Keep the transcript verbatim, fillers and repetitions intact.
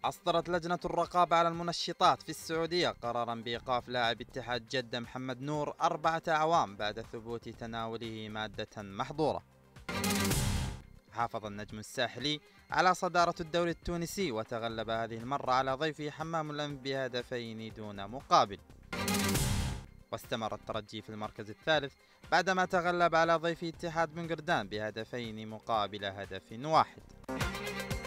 أصدرت لجنة الرقابة على المنشطات في السعودية قرارا بإيقاف لاعب اتحاد جدة محمد نور أربعة أعوام بعد ثبوت تناوله مادة محظورة. حافظ النجم الساحلي على صدارة الدوري التونسي وتغلب هذه المرة على ضيفه حمام الأنف بهدفين دون مقابل. واستمر الترجي في المركز الثالث بعدما تغلب على ضيف اتحاد بن قردان بهدفين مقابل هدف واحد.